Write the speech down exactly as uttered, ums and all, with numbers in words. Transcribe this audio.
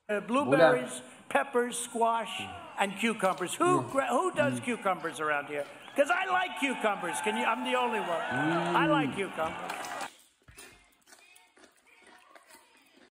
uh, blueberries, peppers, squash, and cucumbers. Who who does cucumbers around here? Because I like cucumbers. Can you? I'm the only one. I like cucumbers.